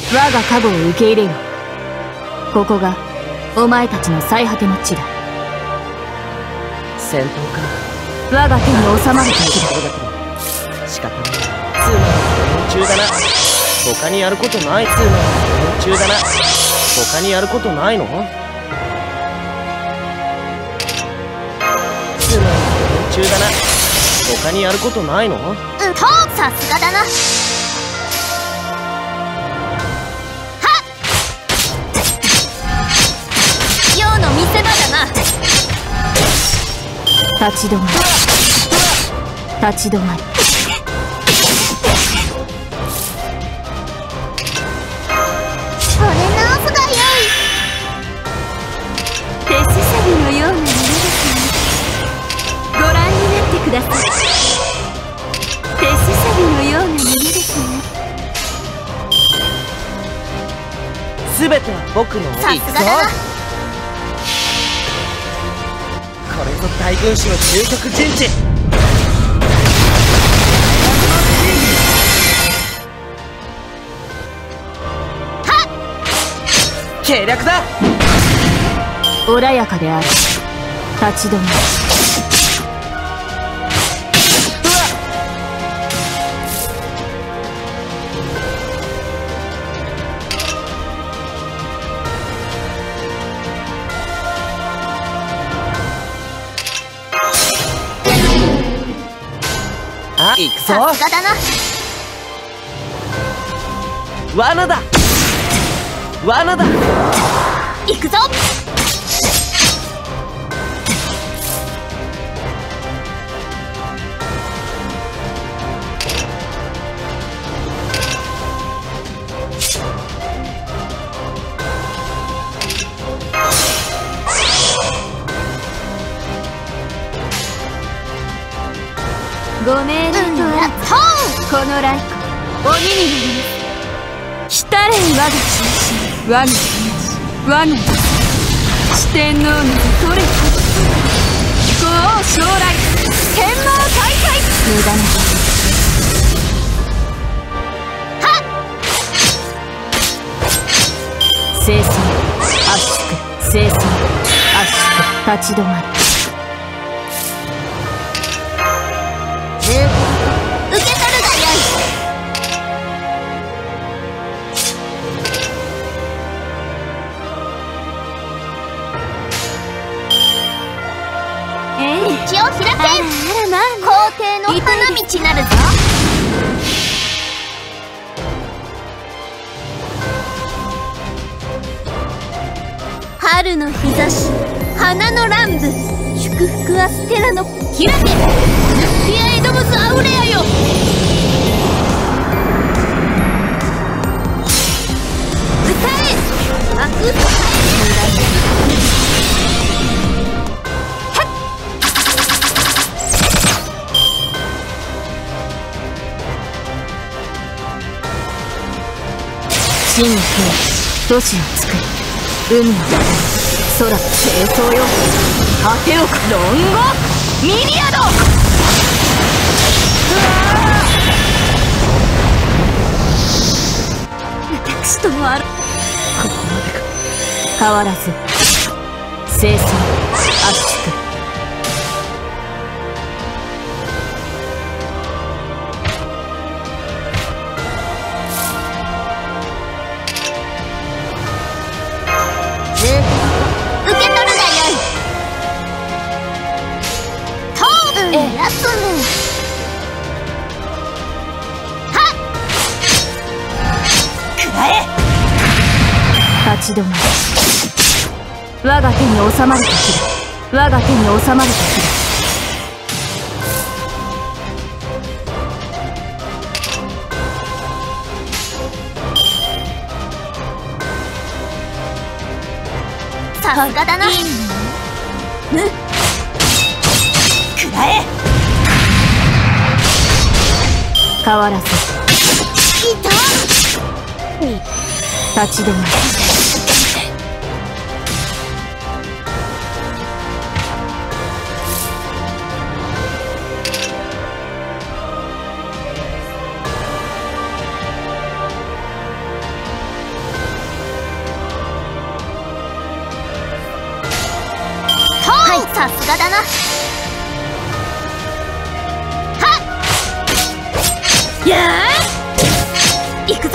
我が加護を受け入れよ。ここがお前たちの最果ての地だ。 戦闘か。 我が手に収まる時だ。 仕方ない。ツーマンの連中だな。他にやることない。ツーマンの連中だな。他にやることないの？ツーマンの連中だな。他にやることないの？ さすがだな。はっ、陽の見せ場だな。 立ち止まる。立ち止まる。 それ直すがよい。手すさびのようなものですね。ご覧になってください。手すさびのようなものですね。 すべては僕の。 さすがだな。 これぞ大軍師の究極陣地。 はっ、 計略だ。 穏やかである。立ち止まる。 行くぞ。 さすがだな。 罠だ。罠だ。 行くぞ。 ご命令とあっこの雷光鬼になります。来たれ我が中心、我が東、我が西、四天王の取れた五王将来、天網大海。無駄なはっ、 清掃圧縮、清掃圧縮、立ち止まる。 受け取るがよい。道を開け。皇帝の花道なるぞ。春の日差し、花の乱舞、祝福はステラの開け。リアエドムスアウレアよ。歌え。悪真の国、都市を作る。海の空、空、清掃よ。果てを論語ミリアド。私ともある。 ここまでか。 変わらず清掃圧縮。 受け取るがよい。とえやつね。はっ、くらえ。 立ち止まる。我が手に収まる時だ。我が手に収まる時だ。 さすがだな。むくらえ。 変わらずいた。 立ち止まる。 がだな。はっやー、行くぞ。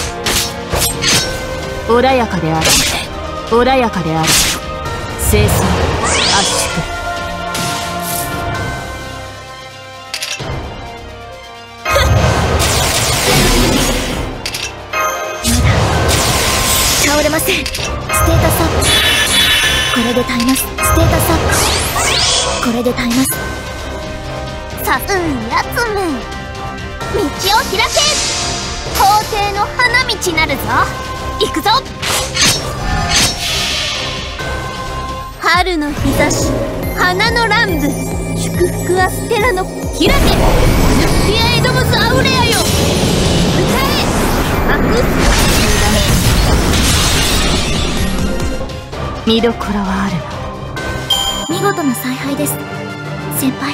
穏やかである、穏やかである。清掃圧縮。 倒れません。ステータスアップ。これで耐えます。ステータスアップ。これで耐えます。さすんやつめ。道を開け。皇帝の花道なるぞ。行くぞ。春の日差し、花の乱舞。祝福アステラの開け。ルッピアエドムズアウレアよ。歌え。アクス。 見どころはあるな。 見事な采配です、先輩。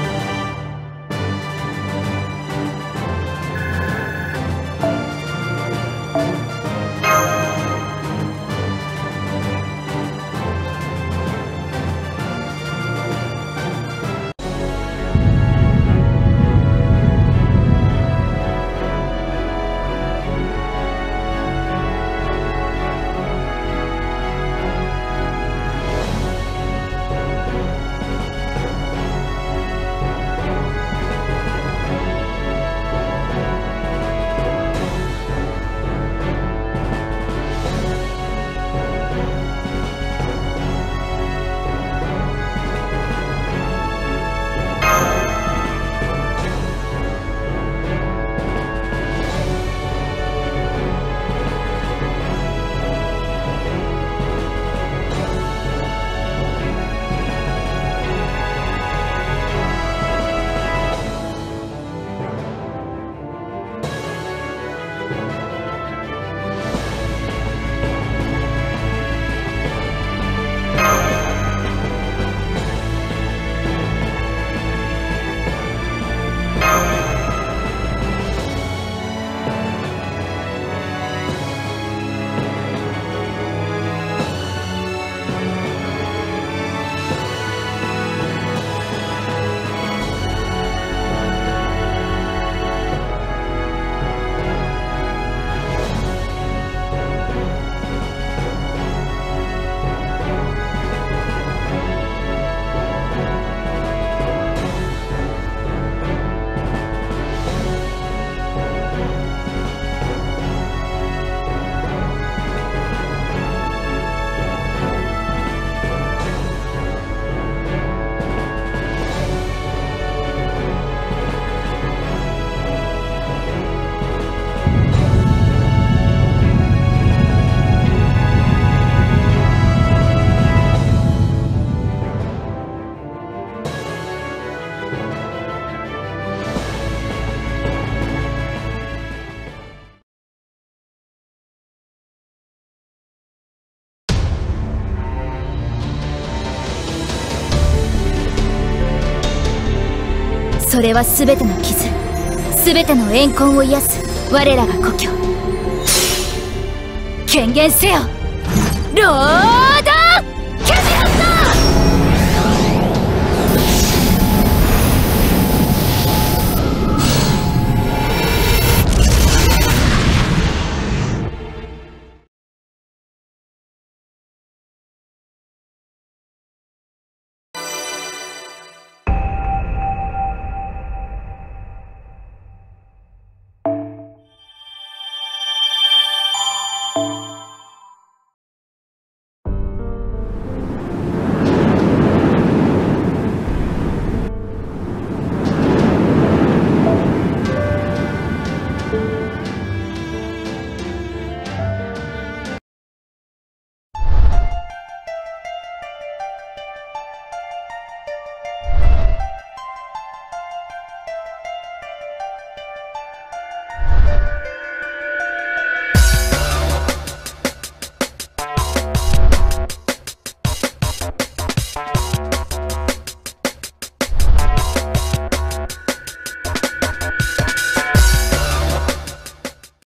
それは全ての傷、全ての怨恨を癒す我らが故郷。権限せよロード